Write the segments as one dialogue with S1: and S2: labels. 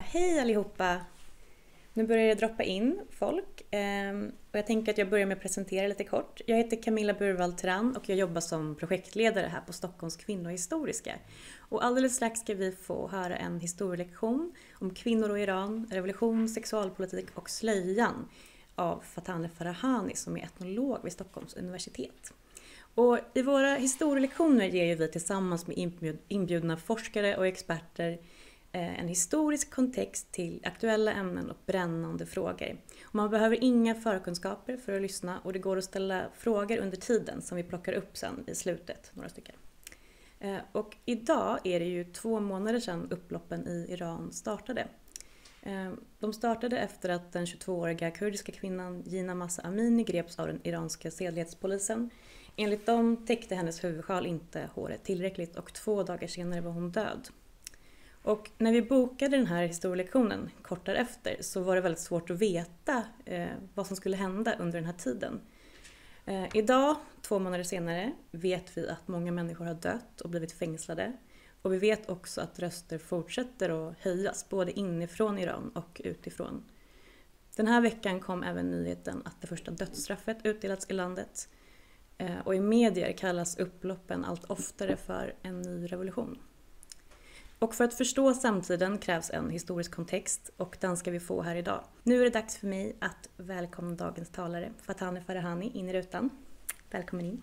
S1: Hej allihopa! Nu börjar det droppa in folk och jag tänker att jag börjar med att presentera lite kort. Jag heter Camilla Burvald Tran och jag jobbar som projektledare här på Stockholms kvinnohistoriska. Och alldeles strax ska vi få höra en historielektion om kvinnor och Iran, revolution, sexualpolitik och slöjan av Fataneh Farahani som är etnolog vid Stockholms universitet. Och i våra historielektioner ger vi tillsammans med inbjudna forskare och experter en historisk kontext till aktuella ämnen och brännande frågor. Och man behöver inga förkunskaper för att lyssna och det går att ställa frågor under tiden som vi plockar upp sen i slutet, några stycken. Och idag är det ju 2 månader sedan upploppen i Iran startade. De startade efter att den 22-åriga kurdiska kvinnan Jina Mahsa Amini greps av den iranska sedlighetspolisen. Enligt dem täckte hennes huvudsjal inte håret tillräckligt och 2 dagar senare var hon död. Och när vi bokade den här historielektionen kort därefter så var det väldigt svårt att veta vad som skulle hända under den här tiden. Idag, 2 månader senare, vet vi att många människor har dött och blivit fängslade. Och vi vet också att röster fortsätter att höjas både inifrån Iran och utifrån. Den här veckan kom även nyheten att det första dödsstraffet utdelats i landet. Och i medier kallas upploppen allt oftare för en ny revolution. Och för att förstå samtiden krävs en historisk kontext och den ska vi få här idag. Nu är det dags för mig att välkomna dagens talare, Fataneh Farahani, in i rutan. Välkommen in.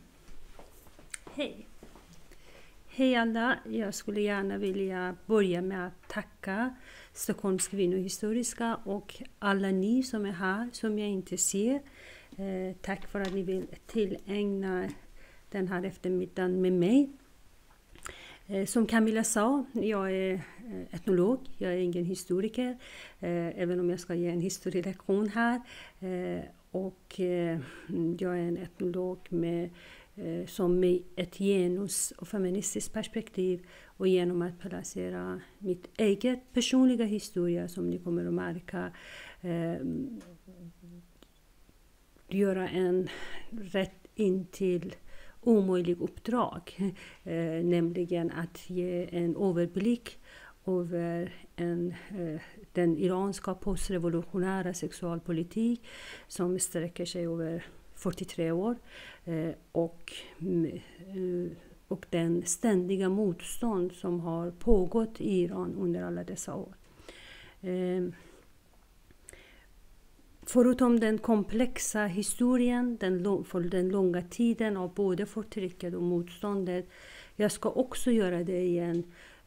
S2: Hej. Hej alla. Jag skulle gärna vilja börja med att tacka Stockholms kvinnohistoriska och alla ni som är här som jag inte ser. Tack för att ni vill tillägna den här eftermiddagen med mig. Som Camilla sa, jag är etnolog, jag är ingen historiker, även om jag ska ge en historielektion här. Och jag är en etnolog som med ett genus- och feministiskt perspektiv och genom att placera mitt eget personliga historia som ni kommer att märka göra en rätt in till omöjlig uppdrag, nämligen att ge en överblick över den iranska postrevolutionära sexualpolitik som sträcker sig över 43 år och den ständiga motstånd som har pågått i Iran under alla dessa år. Förutom den komplexa historien, för den långa tiden av både förtrycket och motståndet, jag ska också göra det i en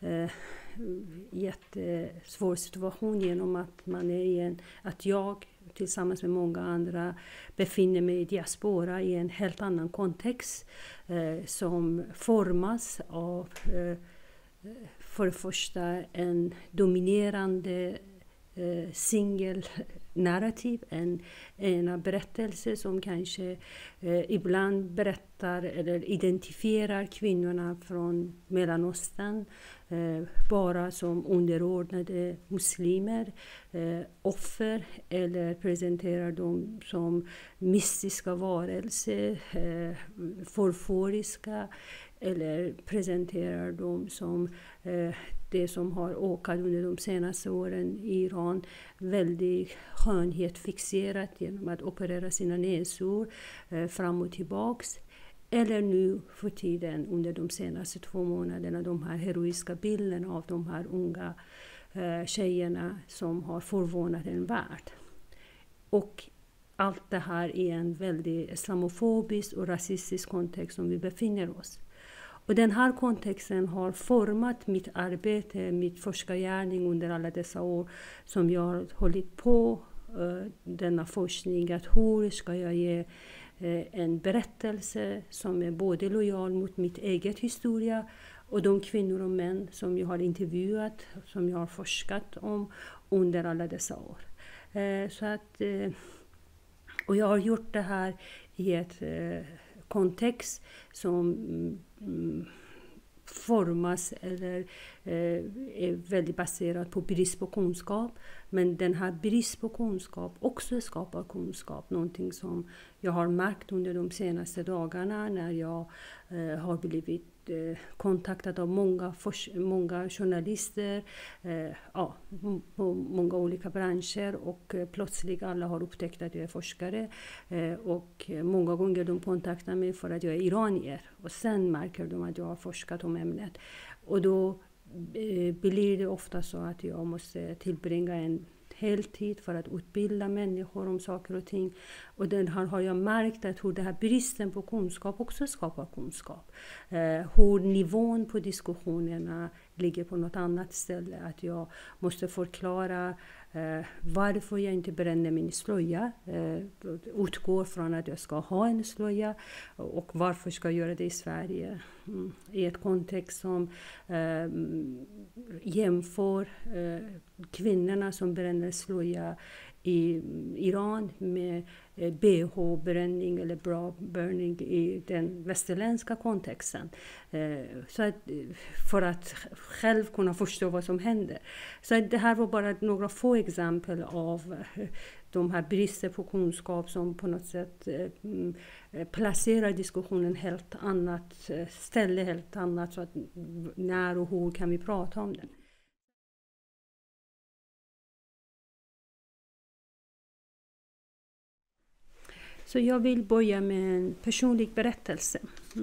S2: jättesvår situation genom att att jag tillsammans med många andra befinner mig i diaspora i en helt annan kontext som formas av för det första en dominerande singelnarrativ, en berättelse som kanske ibland berättar eller identifierar kvinnorna från Mellanöstern bara som underordnade muslimer, offer, eller presenterar dem som mystiska varelser, förforiska, eller presenterar dem som det som har ökat under de senaste åren i Iran, väldigt skönhet fixerat genom att operera sina näsor fram och tillbaks. Eller nu för tiden under de senaste 2 månaderna de här heroiska bilderna av de här unga tjejerna som har förvånat en värld. Och allt det här i en väldigt islamofobisk och rasistisk kontext som vi befinner oss. Och den här kontexten har format mitt arbete, mitt forskargärning under alla dessa år som jag har hållit på denna forskning. Att hur ska jag ge en berättelse som är både lojal mot mitt eget historia och de kvinnor och män som jag har intervjuat, som jag har forskat om under alla dessa år. Och jag har gjort det här i ett kontext som formas eller är väldigt baserad på brist på kunskap. Men den här brist på kunskap också skapar kunskap. Någonting som jag har märkt under de senaste dagarna när jag har blivit kontaktad av många journalister på många olika branscher, och plötsligt alla har upptäckt att jag är forskare, och många gånger de kontaktar mig för att jag är iranier, och sen märker de att jag har forskat om ämnet, och då blir det ofta så att jag måste tillbringa en heltid för att utbilda människor om saker och ting. Och den här har jag märkt att hur den här bristen på kunskap också skapar kunskap. Hur nivån på diskussionerna ligger på något annat ställe. Att jag måste förklara varför jag inte bränner min slöja. Utgår från att jag ska ha en slöja. Och varför ska jag göra det i Sverige. I ett kontext som jämför kvinnorna som bränner slöja i Iran med BH-bränning eller bra-burning i den västerländska kontexten. Så att, för att själv kunna förstå vad som händer. Så att det här var bara några få exempel av de här brister på kunskap som på något sätt placerar diskussionen helt annat ställe, helt annat, så att när och hur kan vi prata om det. Så jag vill börja med en personlig berättelse.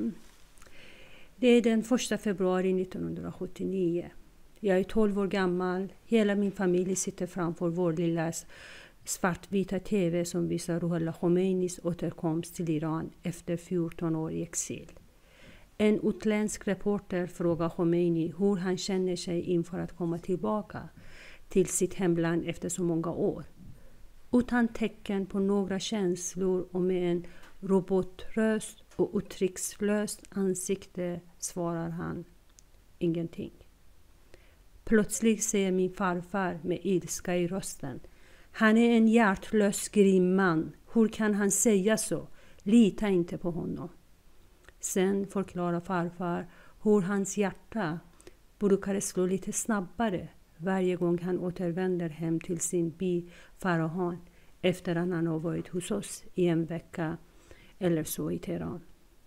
S2: Det är den 1 februari 1979. Jag är 12 år gammal. Hela min familj sitter framför vår lilla svartvita tv som visar Ruhollah Khomeinis återkomst till Iran efter 14 år i exil. En utländsk reporter frågar Khomeini hur han känner sig inför att komma tillbaka till sitt hemland efter så många år. Utan tecken på några känslor och med en robotröst och uttryckslöst ansikte svarar han ingenting. Plötsligt säger min farfar med ilska i rösten: han är en hjärtlös grym man. Hur kan han säga så? Lita inte på honom. Sen förklarar farfar hur hans hjärta brukar slå lite snabbare varje gång han återvänder hem till sin by Farahan efter att han har varit hos oss i en vecka eller så i Teheran.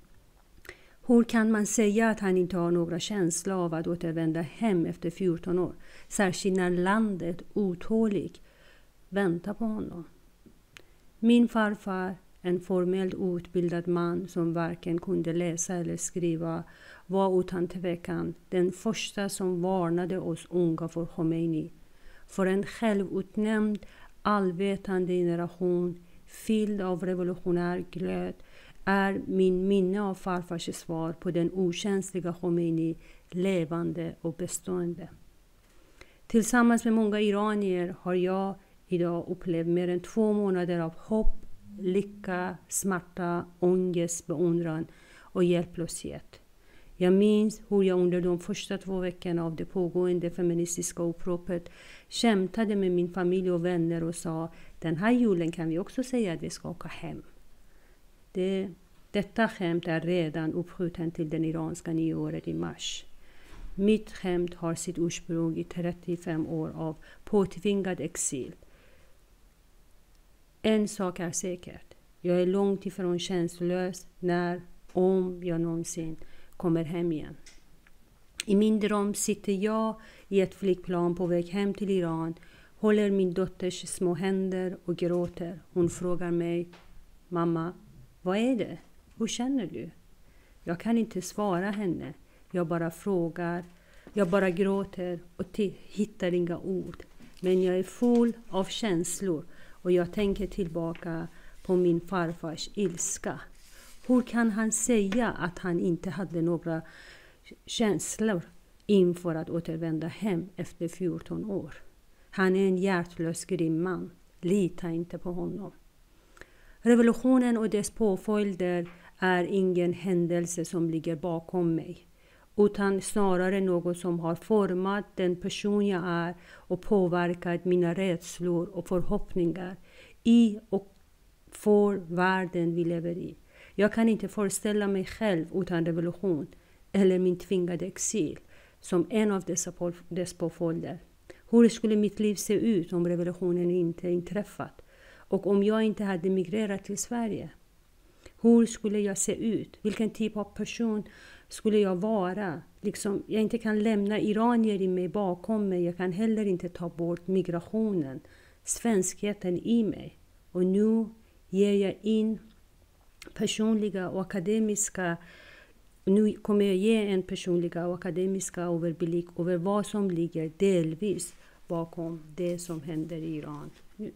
S2: Hur kan man säga att han inte har några känslor av att återvända hem efter 14 år, särskilt när landet otåligt väntar på honom? Min farfar, en formellt utbildad man som varken kunde läsa eller skriva, var utan tvekan den första som varnade oss unga för Khomeini. För en självutnämnd, allvetande generation fylld av revolutionär glöd är min minne av farfars svar på den okänsliga Khomeini levande och bestående. Tillsammans med många iranier har jag idag upplevt mer än 2 månader av hopp, lycka, smärta, ångest, beundran och hjälplöshet. Jag minns hur jag under de första 2 veckorna av det pågående feministiska uppropet skämtade med min familj och vänner och sa: den här julen kan vi också säga att vi ska åka hem. Detta skämt är redan uppskjuten till den iranska nyåret i mars. Mitt skämt har sitt ursprung i 35 år av påtvingad exil. En sak är säkert. Jag är långt ifrån känslolös om jag någonsin kommer hem igen. I min dröm sitter jag i ett flygplan på väg hem till Iran, håller min dotters små händer och gråter. Hon frågar mig: mamma, vad är det? Hur känner du? Jag kan inte svara henne. Jag bara frågar. Jag bara gråter och hittar inga ord. Men jag är full av känslor och jag tänker tillbaka på min farfars ilska. Hur kan han säga att han inte hade några känslor inför att återvända hem efter 14 år? Han är en hjärtlös grym man. Lita inte på honom. Revolutionen och dess påföljder är ingen händelse som ligger bakom mig, utan snarare något som har format den person jag är och påverkat mina rädslor och förhoppningar i och för världen vi lever i. Jag kan inte föreställa mig själv utan revolution eller min tvingade exil som en av dess påföljder. Hur skulle mitt liv se ut om revolutionen inte inträffat? Och om jag inte hade migrerat till Sverige? Hur skulle jag se ut? Vilken typ av person skulle jag vara? Liksom, jag inte kan lämna iranier i mig bakom mig. Jag kan heller inte ta bort migrationen, svenskheten i mig. Och nu ger jag in personliga och akademiska. Nu kommer jag ge en personliga och akademiska överblick över vad som ligger delvis bakom det som händer i Iran nu.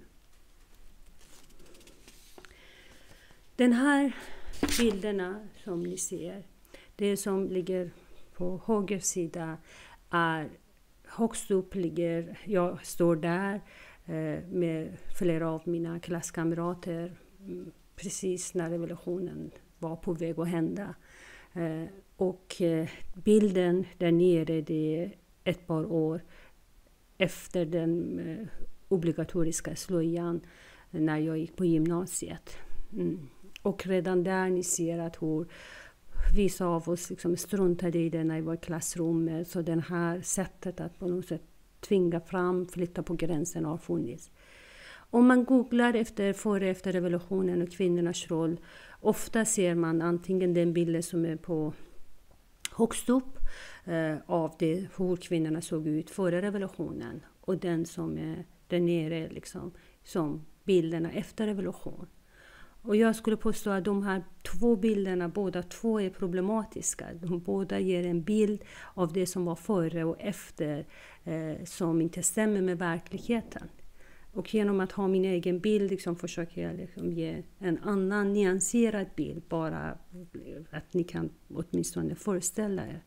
S2: Den här bilderna som ni ser, det som ligger på höger sida är högst upp ligger, jag står där med flera av mina klasskamrater precis när revolutionen var på väg att hända. Och bilden där nere, det är ett par år efter den obligatoriska slöjan när jag gick på gymnasiet. Och redan där ni ser att hur vissa av oss liksom struntade i det när vi var i klassrummet. Så det här sättet att på något sätt tvinga fram, flytta på gränsen har funnits. Om man googlar efter före efter revolutionen och kvinnornas roll, ofta ser man antingen den bilden som är på högst upp av det, hur kvinnorna såg ut före revolutionen, och den som är där nere liksom, som bilderna efter revolution. Och jag skulle påstå att de här två bilderna, båda två är problematiska. De båda ger en bild av det som var före och efter som inte stämmer med verkligheten. Och genom att ha min egen bild liksom försöker jag liksom ge en annan nyanserad bild, bara att ni kan åtminstone föreställa er.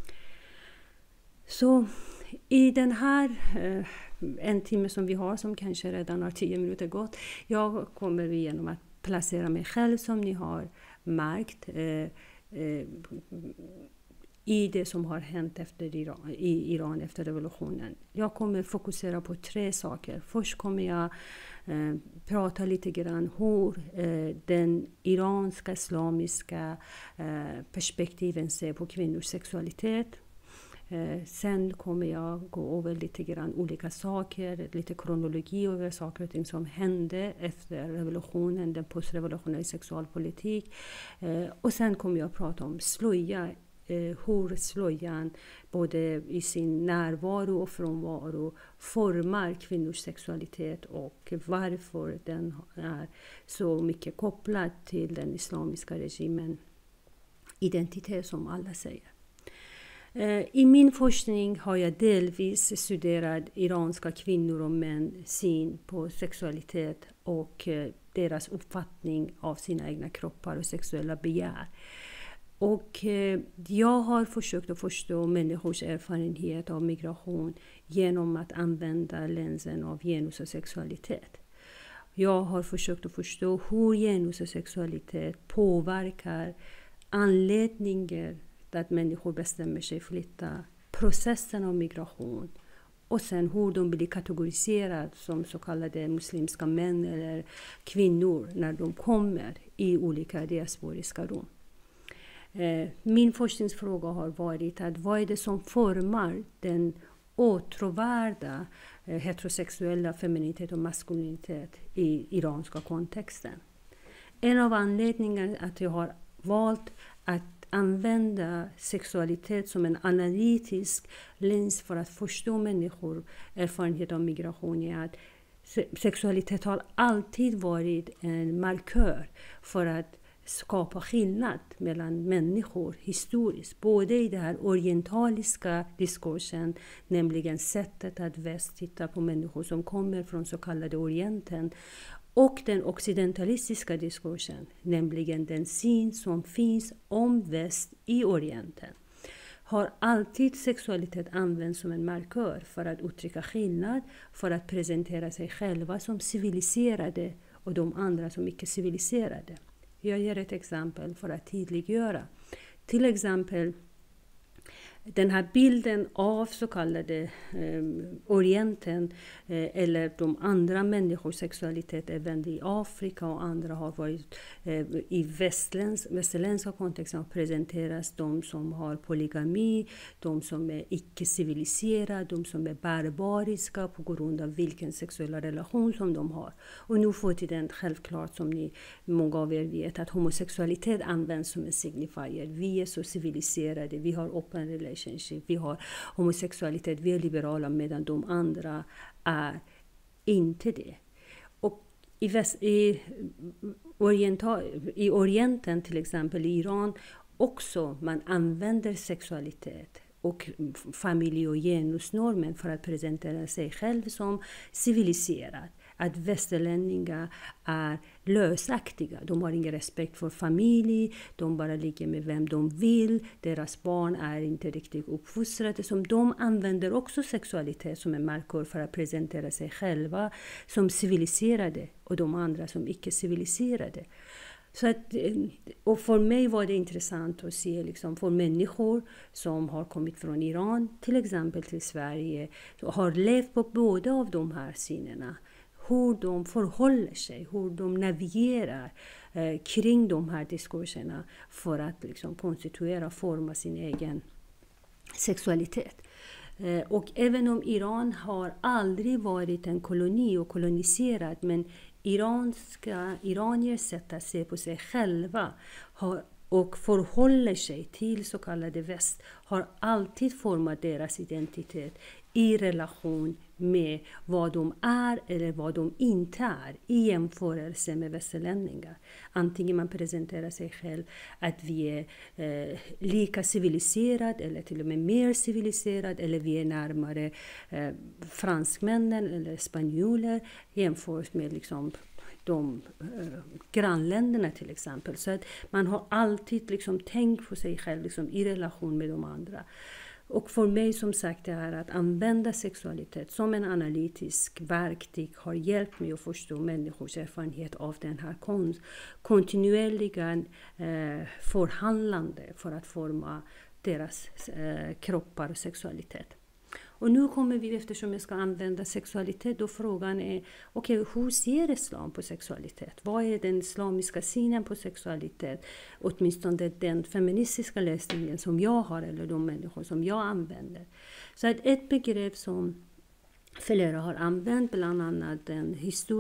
S2: Så i den här en timme som vi har, som kanske redan har 10 minuter gått, jag kommer igenom att placera mig själv, som ni har märkt, i det som har hänt i Iran efter revolutionen. Jag kommer fokusera på 3 saker. Först kommer jag prata lite grann hur den iranska islamiska perspektiven ser på kvinnors sexualitet. Sen kommer jag gå över lite grann olika saker, lite kronologi över saker och ting som hände efter revolutionen, den postrevolutionära sexualpolitik. Och sen kommer jag prata om slöja, hur slöjan både i sin närvaro och frånvaro formar kvinnors sexualitet och varför den är så mycket kopplad till den islamiska regimen identitet, som alla säger. I min forskning har jag delvis studerat iranska kvinnor och män syn på sexualitet och deras uppfattning av sina egna kroppar och sexuella begär. Och jag har försökt att förstå människors erfarenhet av migration genom att använda lensen av genus och sexualitet. Jag har försökt att förstå hur genus och sexualitet påverkar anledningar att människor bestämmer sig för att flytta, processen av migration, och sen hur de blir kategoriserade som så kallade muslimska män eller kvinnor när de kommer i olika diasporiska rum. Min forskningsfråga har varit att vad är det som formar den åtråvärda heterosexuella feminitet och maskulinitet i iranska kontexten. En av anledningarna att jag har valt att använda sexualitet som en analytisk lins för att förstå människor erfarenhet av migration är att sexualitet har alltid varit en markör för att skapa skillnad mellan människor historiskt. Både i den här orientaliska diskursen, nämligen sättet att väst tittar på människor som kommer från så kallade orienten, och den occidentalistiska diskursen, nämligen den syn som finns om väst i orienten, har alltid sexualitet använts som en markör för att uttrycka skillnad, för att presentera sig själva som civiliserade och de andra som icke civiliserade. Jag ger ett exempel för att tydliggöra. Till exempel den här bilden av så kallade Orienten eller de andra människors sexualitet även i Afrika och andra har varit i västerländska kontexter presenteras de som har polygami, de som är icke-civiliserade, de som är barbariska på grund av vilken sexuella relation som de har. Och nu får tiden självklart, som många av er vet, att homosexualitet används som en signifier. Vi är så civiliserade, vi har open relationship, vi har homosexualitet, vi är liberala, medan de andra är inte det. Och i Orienten, till exempel i Iran, också man använder sexualitet och familj- och genusnormen för att presentera sig själv som civiliserad. Att västerlänningar är lösaktiga. De har ingen respekt för familj, de bara ligger med vem de vill, deras barn är inte riktigt uppfostrade. Som de använder också sexualitet som en markör för att presentera sig själva som civiliserade och de andra som icke-civiliserade. Så att, och för mig var det intressant att se liksom, för människor som har kommit från Iran till exempel till Sverige och har levt på båda av de här sidorna. Hur de förhåller sig, hur de navigerar kring de här diskurserna för att liksom, konstituera och forma sin egen sexualitet. Och även om Iran har aldrig varit en koloni och koloniserad, men iranier sätt att se på sig själva och förhåller sig till så kallade väst har alltid format deras identitet i relation med vad de är eller vad de inte är i jämförelse med västerlänningar. Antingen man presenterar sig själv att vi är lika civiliserad eller till och med mer civiliserad, eller vi är närmare franskmännen eller spanjorer jämfört med liksom de grannländerna till exempel. Så att man har alltid liksom tänkt på sig själv liksom i relation med de andra. Och för mig som sagt det här att använda sexualitet som en analytisk verktyg har hjälpt mig att förstå människors erfarenhet av den här kontinuerliga förhandlande för att forma deras kroppar och sexualitet. Och nu kommer vi, eftersom jag ska använda sexualitet, då frågan är, okej, hur ser islam på sexualitet? Vad är den islamiska synen på sexualitet? Åtminstone den feministiska läsningen som jag har, eller de människor som jag använder. Så att ett begrepp som flera har använt, bland annat den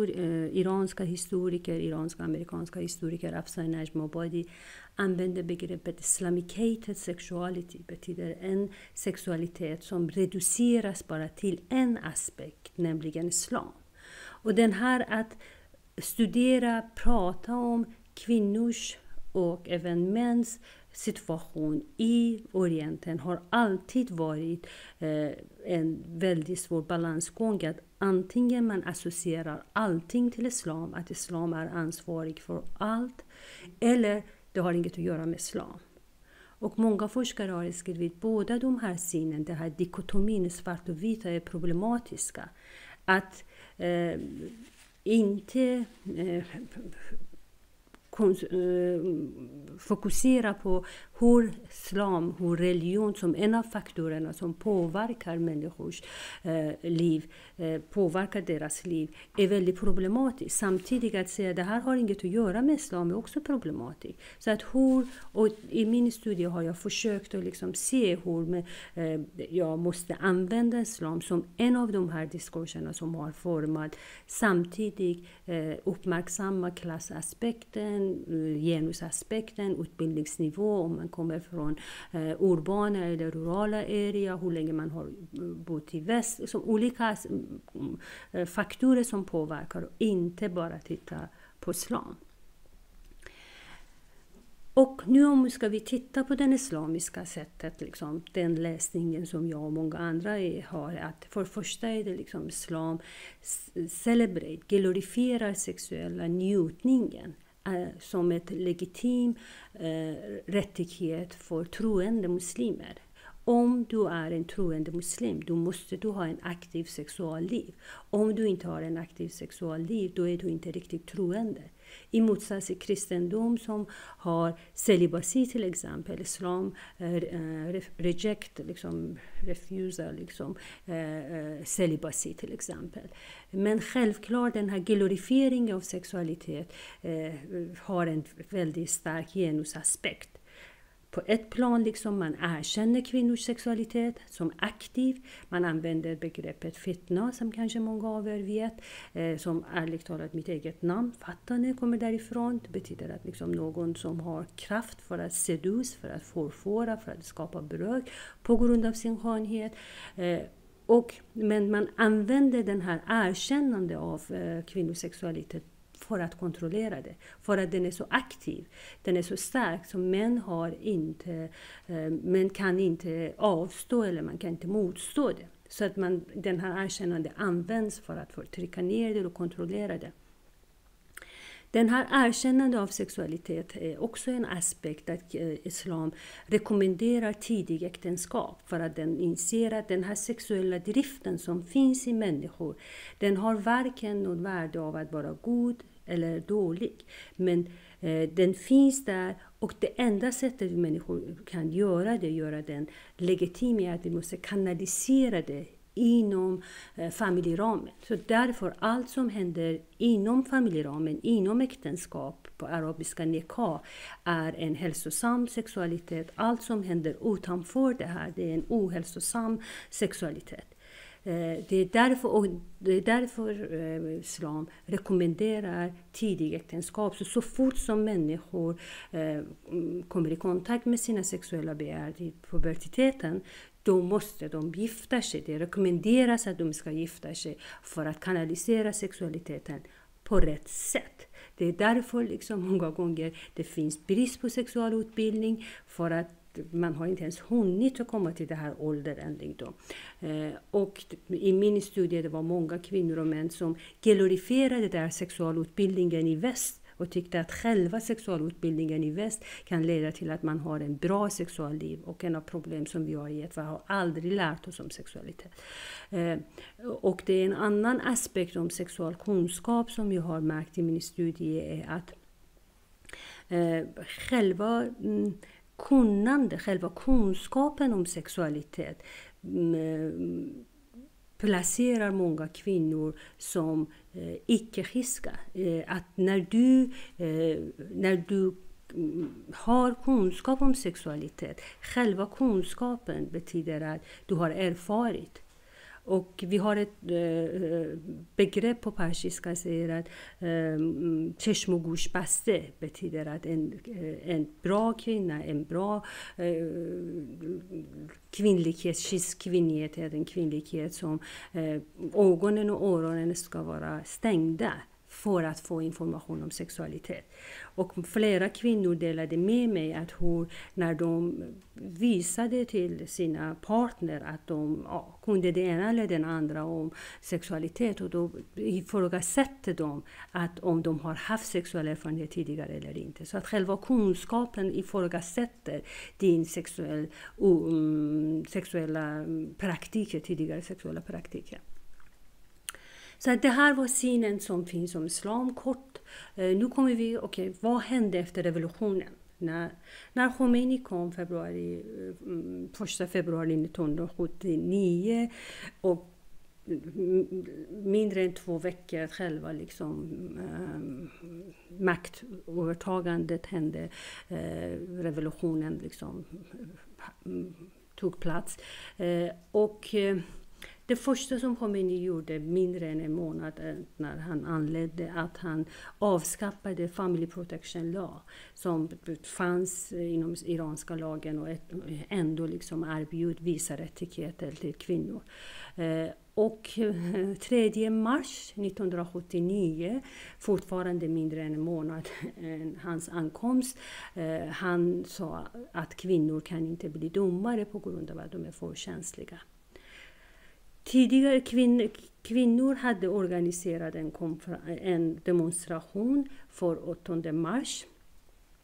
S2: iransk-amerikanska historiker Afsar Najmabadi använder begreppet Islamicated sexuality, betyder en sexualitet som reduceras bara till en aspekt, nämligen islam. Och den här att studera, prata om kvinnors och även mäns situation i Orienten har alltid varit en väldigt svår balansgång. Att antingen man associerar allting till islam, att islam är ansvarig för allt, eller det har inget att göra med islam. Och många forskare har skrivit båda de här synen, den här dikotomin svart och vita är problematiska. Att inte fokusera på hur islam, hur religion som en av faktorerna som påverkar människors liv, påverkar deras liv, är väldigt problematiskt. Samtidigt att säga att det här har inget att göra med islam är också problematiskt. Så att och i min studie har jag försökt att liksom se hur jag måste använda islam som en av de här diskurserna som har format, samtidigt uppmärksamma klassaspekten, genusaspekten, utbildningsnivå, om man kommer från urbana eller rurala area, hur länge man har bott i väst, som olika faktorer som påverkar, och inte bara titta på islam. Och nu ska vi titta på den islamiska sättet, liksom, den läsningen som jag och många andra har, att för första är det liksom islam glorifierar sexuella njutningen som ett legitim rättighet för troende muslimer. Om du är en troende muslim, då måste du ha en aktiv sexualliv. Om du inte har en aktiv sexualliv, då är du inte riktigt troende. I motsats till kristendom som har celibacy till exempel. Islam reject, liksom, refusar liksom, celibacy till exempel. Men självklart den här glorifieringen av sexualitet har en väldigt stark genusaspekt. På ett plan liksom man erkänner kvinnors sexualitet som aktiv. Man använder begreppet fitna som kanske många av er vet. Som ärligt talat mitt eget namn. Fatane kommer därifrån. Det betyder att liksom någon som har kraft för att sedus, för att förföra, för att skapa bröd på grund av sin skönhet. Men man använder den här erkännande av kvinnors sexualitet för att kontrollera det. För att den är så aktiv. Den är så stark som män kan inte avstå eller man kan inte motstå det. Så att den här erkännande används för att trycka ner det och kontrollera det. Den här erkännande av sexualitet är också en aspekt att islam rekommenderar tidig äktenskap. För att den inser att den här sexuella driften som finns i människor, den har varken något värde av att vara god eller dålig. Men den finns där och det enda sättet människor kan göra den legitim är att vi måste kanalisera det inom familjeramen. Så därför allt som händer inom familjeramen, inom äktenskap, på arabiska nikah, är en hälsosam sexualitet. Allt som händer utanför det här, det är en ohälsosam sexualitet. Det är därför islam rekommenderar tidig äktenskap. Så fort som människor kommer i kontakt med sina sexuella begär i puberteten, då måste de gifta sig. Det rekommenderas att de ska gifta sig för att kanalisera sexualiteten på rätt sätt. Det är därför liksom många gånger det finns brist på sexualutbildning, för att man har inte ens hunnit att komma till det här åldern. Och i min studie det var många kvinnor och män som glorifierade där sexualutbildningen i väst och tyckte att själva sexualutbildningen i väst kan leda till att man har en bra sexualliv. Och en av problem som vi har i att vi har aldrig lärt oss om sexualitet. Och det är en annan aspekt om sexualkunskap som jag har märkt i min studie är att själva kunskapen om sexualitet placerar många kvinnor som icke-friska. Att när du har kunskap om sexualitet, själva kunskapen betyder att du har erfarit. Och vi har ett begrepp på persiska säger att cheshmo gosh baste betyder att en bra kvinna, en bra kvinnlighet, kvinnlighet är en kvinnlighet som ögonen och öronen ska vara stängda för att få information om sexualitet. Och flera kvinnor delade med mig att när de visade till sina partner att de kunde det ena eller den andra om sexualitet, och då ifrågasätter de att om de har haft sexuell erfarenhet tidigare eller inte. Så att själva kunskapen ifrågasätter din sexuella praktiker, tidigare sexuella praktiker. Så att det här var synen som finns om islam kort. Nu kommer vi, vad hände efter revolutionen? När Khomeini kom 1 februari 1979 och mindre än 2 veckor själva maktövertagandet hände, revolutionen tog plats. Det första som Khomeini gjorde mindre än en månad när han anledde att han avskaffade Family Protection Law som fanns inom iranska lagen och ändå erbjöd vissa rättigheter till kvinnor. Och 3 mars 1979, fortfarande mindre än en månad hans ankomst, han sa att kvinnor kan inte bli domare på grund av att de är för känsliga. Tidigare kvinnor hade organiserat en demonstration för 8 mars.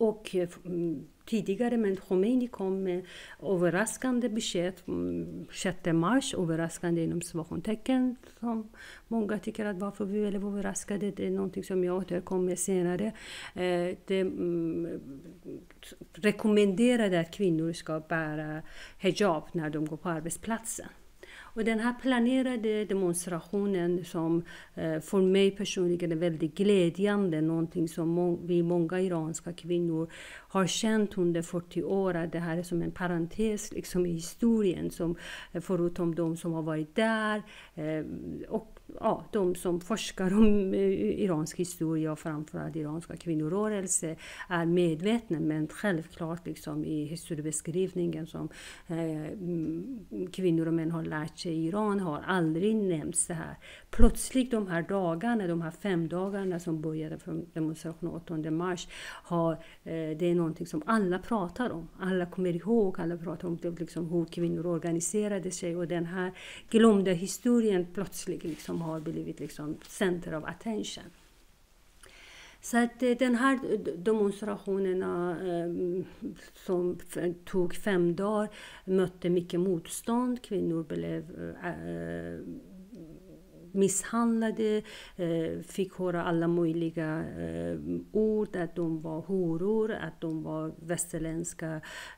S2: Och tidigare, men Khomeini kom med överraskande besked 6 mars, överraskande inom situationstecken, som många tycker att varför vi blev överraskade, det är någonting som jag återkommer senare. Det rekommenderade att kvinnor ska bära hijab när de går på arbetsplatsen. Och den här planerade demonstrationen som för mig personligen är väldigt glädjande, någonting som vi många iranska kvinnor har känt under 40 år, att det här är som en parentes liksom, i historien, som, förutom de som har varit där och de som forskar om iransk historia och framförallt iranska kvinnorörelse är medvetna, men självklart liksom, i historiebeskrivningen som kvinnor och män har lärt sig i Iran har aldrig nämnts det här. Plötsligt de här dagarna, de här 5 dagarna som började från demonstrationen 8 mars, det är någonting som alla pratar om. Alla kommer ihåg, alla pratar om det, liksom, hur kvinnor organiserade sig, och den här glömda historien plötsligt liksom, har blivit liksom, center of attention. Så att den här demonstrationerna som tog 5 dagar mötte mycket motstånd. Kvinnor blev misshandlade, fick höra alla möjliga ord, att de var horor, att de var västerländska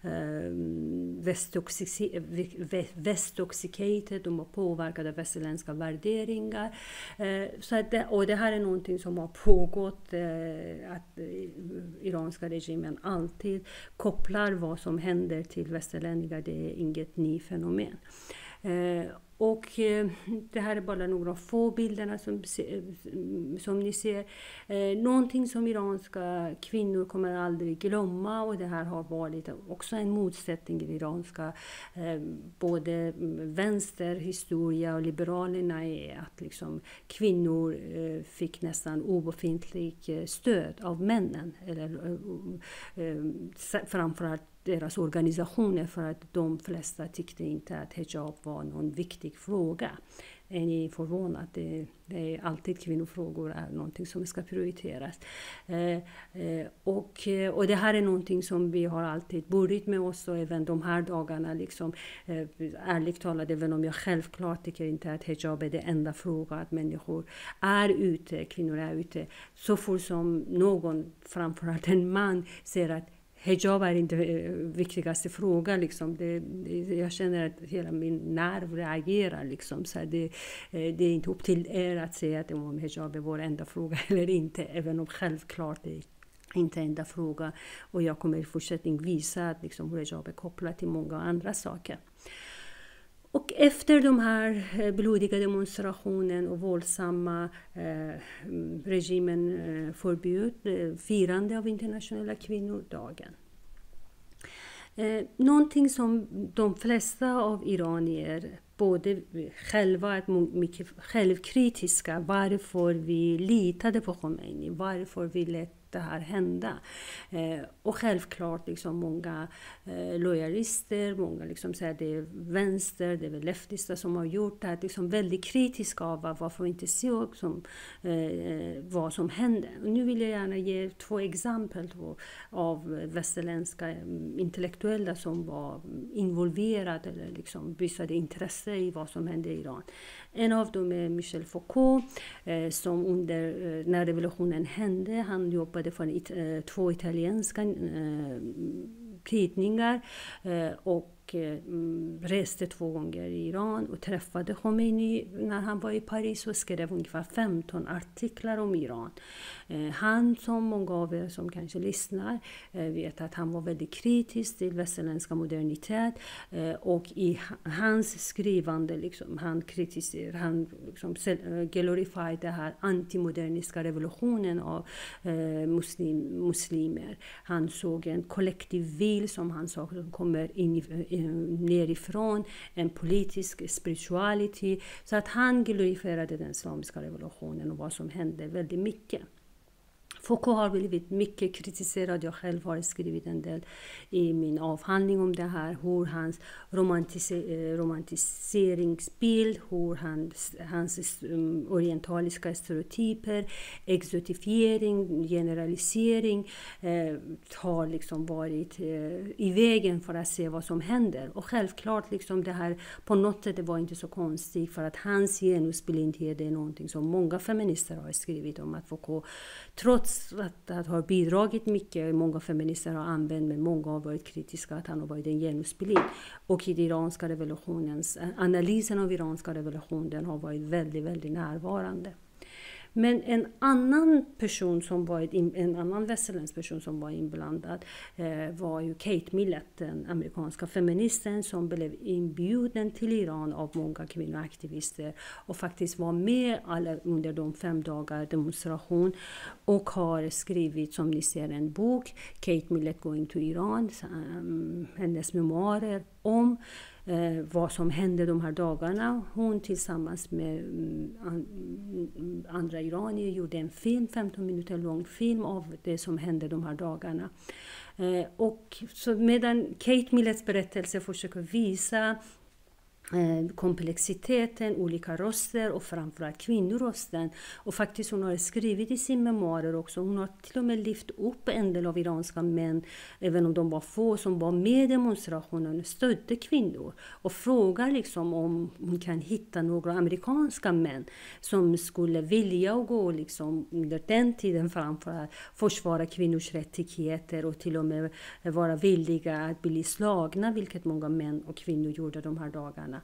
S2: västoxicated, de var påverkade av västerländska värderingar. Så att och det här är någonting som har pågått, att iranska regimen alltid kopplar vad som händer till västerlänningar, det är inget nytt fenomen. Och det här är bara några få bilderna som ni ser. Någonting som iranska kvinnor kommer aldrig glömma, och det här har varit också en motsättning i iranska både vänsterhistoria och liberalerna, är att liksom kvinnor fick nästan obefintligt stöd av männen, eller framförallt deras organisationer, för att de flesta tyckte inte att hijab var någon viktig fråga. Är ni förvånade? Det är alltid kvinnofrågor är någonting som ska prioriteras. Och det här är någonting som vi har alltid burit med oss, och även de här dagarna liksom, ärligt talat, även om jag självklart tycker inte att hijab är det enda frågan, att människor är ute, kvinnor är ute, så fort som någon, framförallt en man, ser att hijab är inte viktigaste frågan. Liksom. Jag känner att hela min nerv reagerar. Liksom. Så det är inte upp till er att säga att om hijab är vår enda fråga eller inte. Även om självklart det är inte enda fråga. Och jag kommer i fortsättning visa att liksom, hijab är kopplat till många andra saker. Och efter de här blodiga demonstrationen och våldsamma regimen förbjöd firande av internationella kvinnodagen. Någonting som de flesta av iranier både själva är mycket självkritiska, varför vi litade på Khomeini, varför vi lät det här hända. Och självklart liksom många lojalister, många liksom säger det är vänster, det är väl leftister som har gjort det här, liksom väldigt kritiska av varför vi inte ser som, vad som händer. Och nu vill jag gärna ge 2 exempel av västerländska intellektuella som var involverade eller liksom visade intresse i vad som hände i Iran. En av dem är Michel Foucault, som när revolutionen hände, han jobbade för 2 italienska tidningar och reste 2 gånger i Iran och träffade Khomeini när han var i Paris och skrev ungefär 15 artiklar om Iran. Han, som många av er som kanske lyssnar vet, att han var väldigt kritisk till västerländska modernitet, och i hans skrivande liksom, han liksom glorifierade det här antimodernistiska revolutionen av muslimer. Han såg en kollektiv vil som han sa som kommer nerifrån, en politisk spirituality, så att han glorifierade den islamiska revolutionen och vad som hände väldigt mycket. Foucault har blivit mycket kritiserad. Jag själv har skrivit en del i min avhandling om det här. Hur hans romantiseringsbild, hur hans orientaliska stereotyper, exotifiering, generalisering har liksom varit i vägen för att se vad som händer. Och självklart liksom det här på något sätt det var inte så konstigt, för att hans genusblindhet är någonting som många feminister har skrivit om, att Foucault trots att har bidragit mycket, många feminister har använt, men många har varit kritiska att han har varit en genusblind. Och i den iranska revolutionens, analysen av iranska revolutionen har varit väldigt, väldigt närvarande. Men en annan person som var en annan västerländsk person som var inblandad var ju Kate Millett, den amerikanska feministen som blev inbjuden till Iran av många kvinnoaktivister och faktiskt var med under de 5 dagar demonstration och har skrivit, som ni ser, en bok, Kate Millett Going to Iran, hennes memoarer om vad som hände de här dagarna. Hon tillsammans med andra iranier gjorde en film, 15 minuter lång film av det som hände de här dagarna. Och så medan Kate Milletts berättelse försöker visa komplexiteten, olika röster och framförallt kvinnorösten. Och faktiskt hon har skrivit i sin memoarer också, hon har till och med lyft upp en del av iranska män, även om de var få, som var med i demonstrationen, stödde kvinnor och frågar liksom om hon kan hitta några amerikanska män som skulle vilja gå liksom under den tiden framför att försvara kvinnors rättigheter och till och med vara villiga att bli slagna, vilket många män och kvinnor gjorde de här dagarna.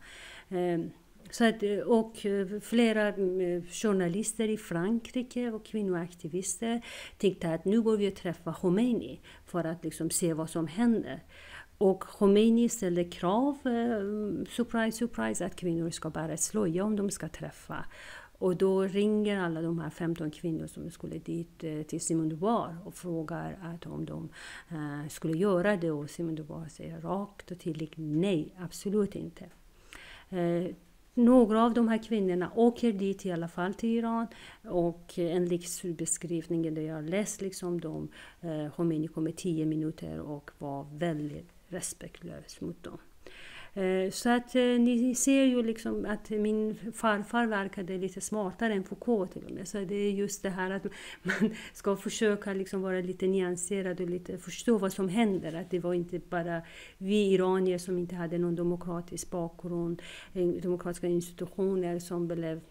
S2: Så att, och flera journalister i Frankrike och kvinnoaktivister tyckte att nu går vi att träffa Khomeini för att liksom se vad som händer. Och Khomeini ställde krav, surprise, surprise, att kvinnor ska bära slöja om de ska träffa. Och då ringer alla de här 15 kvinnor som skulle dit till Simone de Beauvoir och frågar att om de skulle göra det. Och Simone de Beauvoir säger rakt och tydligt nej, absolut inte. Några av de här kvinnorna åker dit i alla fall till Iran, och enligt beskrivningen där jag läst liksom Khomeini kom i 10 minuter och var väldigt respektlös mot dem. Så att ni ser ju liksom att min farfar verkade lite smartare än Foucault till och med. Så det är just det här att man ska försöka liksom vara lite nyanserad och lite förstå vad som händer. Att det var inte bara vi iranier som inte hade någon demokratisk bakgrund, demokratiska institutioner som blev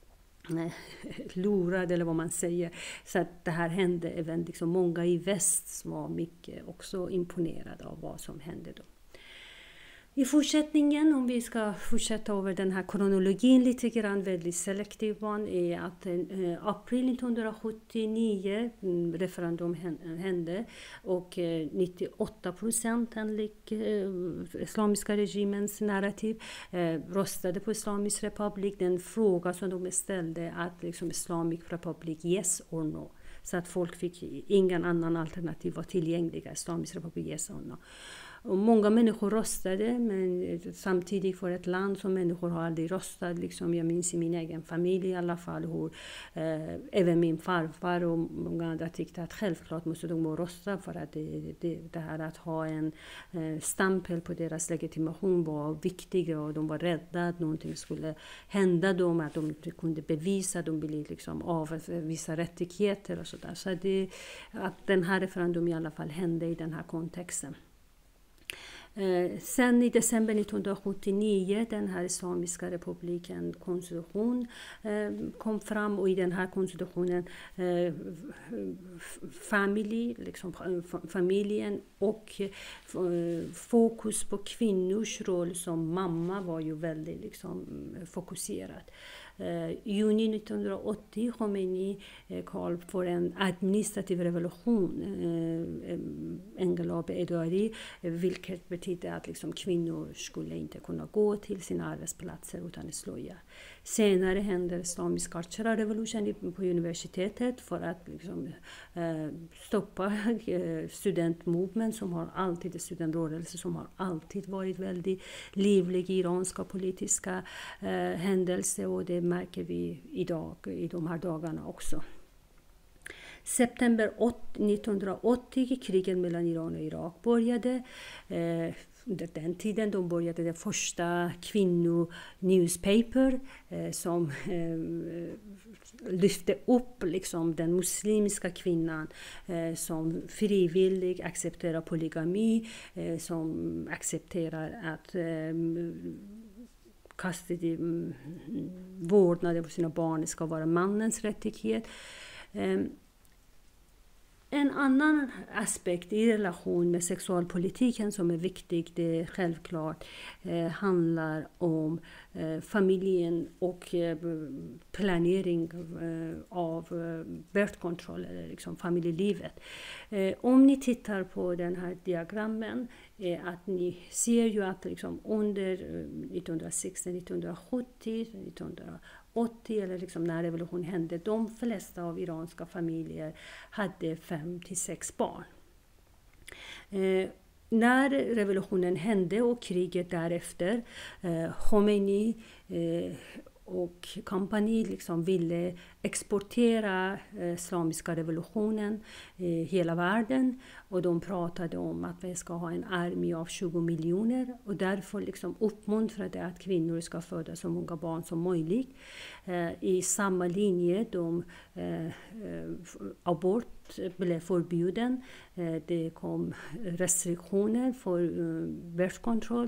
S2: lurade eller vad man säger. Så att det här hände även liksom många i väst var mycket också imponerade av vad som hände då. I fortsättningen, om vi ska fortsätta över den här kronologin lite grann, väldigt selektiv van, är att april 1979 referendum hände och 98% enligt islamiska regimens narrativ röstade på Islamisk republik. Den fråga som de ställde att liksom Islamic Republic yes or no. Så att folk fick ingen annan alternativ var tillgängliga. Islamisk republik yes or no. Och många människor röstade, men samtidigt för ett land som människor har aldrig röstat. Liksom jag minns i min egen familj i alla fall hur även min farfar och många andra tyckte att självklart måste de rösta, för att det här att ha en stämpel på deras legitimation var viktigt, och de var rädda att någonting skulle hända dem, att de inte kunde bevisa, de ville liksom av vissa rättigheter och sådär. Så att den här referendum i alla fall hände i den här kontexten. Sen i december 1979 den här Islamiska republiken konstitution kom fram, och i den här konstitutionen familjen och fokus på kvinnors roll som mamma var ju väldigt liksom fokuserat. Juni 1980 Khomeini kallade för en administrativ revolution, Engelab Edari, vilket betyder att liksom kvinnor skulle inte kunna gå till sina arbetsplatser utan slöja. Senare hände Islamisk Cultural Revolution på universitetet för att liksom, stoppa studentmovement som har alltid, studentrörelse som har alltid varit väldigt livlig i iranska politiska händelser, och det märker vi idag i de här dagarna också. september 1980 kriget mellan Iran och Irak började. Under den tiden de började det första kvinno-newspaper som lyfte upp liksom den muslimska kvinnan som frivillig accepterar polygami, som accepterar att vårdnaden för sina barn ska vara mannens rättighet. En annan aspekt i relation med sexualpolitiken som är viktig, det är självklart handlar om familjen och planering av birth control eller liksom familjelivet. Om ni tittar på den här diagrammen att ni ser ju att liksom under 1960, 1970, 1980 eller liksom när revolutionen hände, de flesta av iranska familjer hade 5 till 6 barn. När revolutionen hände och kriget därefter, Khomeini och kompani liksom ville exportera islamiska revolutionen i hela världen, och de pratade om att vi ska ha en armé av 20 miljoner och därför liksom uppmuntrade att kvinnor ska föda så många barn som möjligt. I samma linje abort blev förbjuden. Det kom restriktioner för birth control